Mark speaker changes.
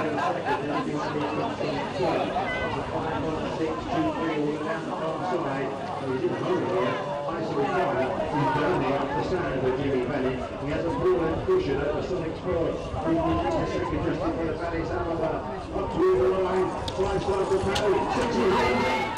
Speaker 1: He has a brilliant cushion at the Sonic Sport. He was second just by the Valley's Alaba. Up to the line, flies like the Valley.